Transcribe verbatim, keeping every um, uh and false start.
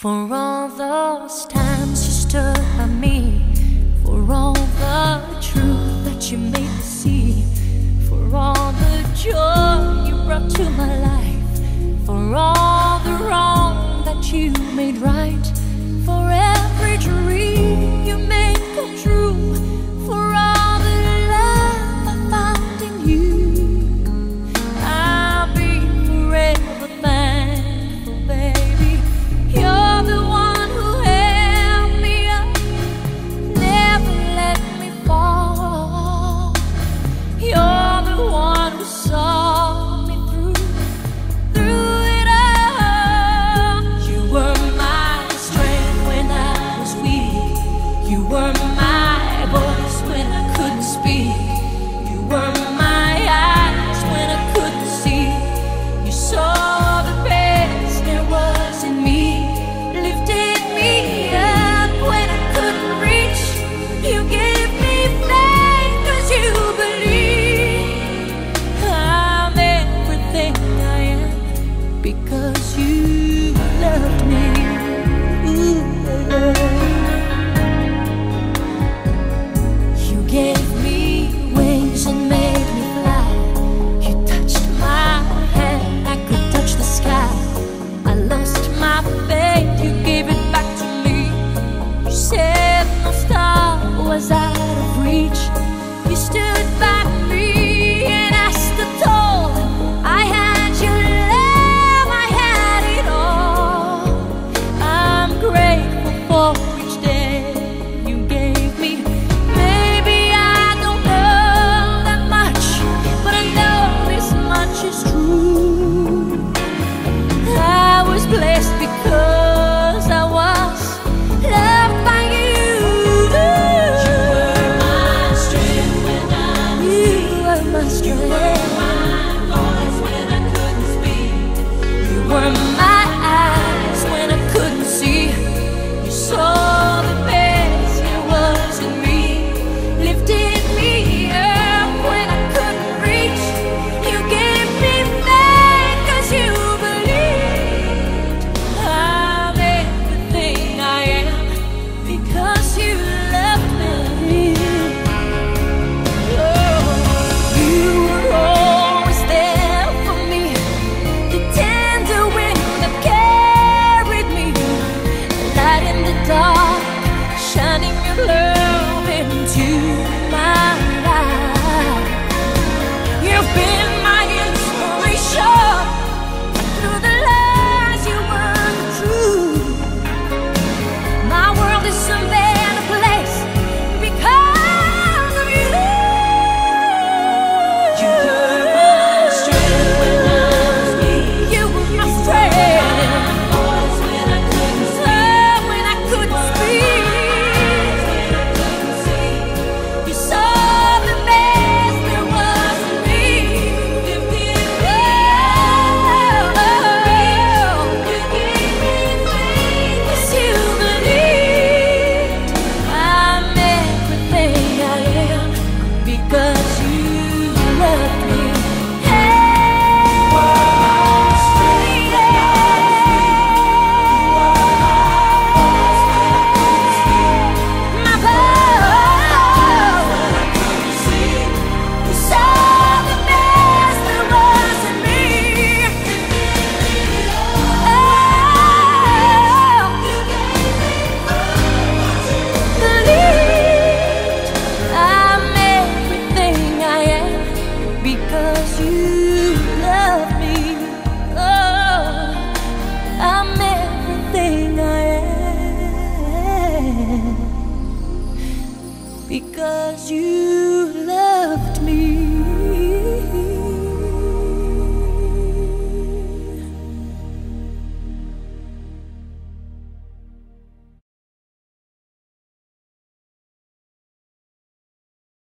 For all those times you stood by me, for all the truth that you made me see, for all the joy you brought to my life, for all the wrong that you made right, for every dream you made come true, for all the love I found in you, I'll be forever thankful, baby. You're the one who held me up, never let me fall. You're the one who saw me through, through it all. You were my strength when I was weak. You were my voice when I couldn't speak. You were my eyes when I couldn't see. You saw the best there was in me, lifted me up when I couldn't reach. You gave me faith 'cause you believe I'm everything I am because you loved me. Ooh. You gave me wings and made me fly. You touched my hand, I could touch the sky. I lost my faith, you gave it back to me. You said no star was out of reach. You stood by me and I stood tall. I had your love, I had it all. I'm grateful for each day you gave me. Maybe I don't know that much, but I know this much is true. I was blessed because I was loved by you. You were my strength when I was weak. You were my strength. You were my voice when I couldn't speak. You were my eyes when I couldn't see. You saw the best there was in me, lifted me up when I couldn't reach. You gave me faith 'cause you believed I'm everything I am because you loved me. Oh, you were always there for me, the tender wind that carried me, the light in the dark, shining your love into my life. You've been my inspiration through the lies you weren't true. My world is a better place because of you. You were my strength when I was weak. You were my strength. Voice when I couldn't speak. When I couldn't speak. When I couldn't see. You saw the best there was in me. Lifted me up. You gave me faith 'cause you believed I'm everything I am because you loved me. Hey, my voice. You saw the best there was in me. Oh, believed I'm everything I am because you love me. Oh, I'm everything I am because you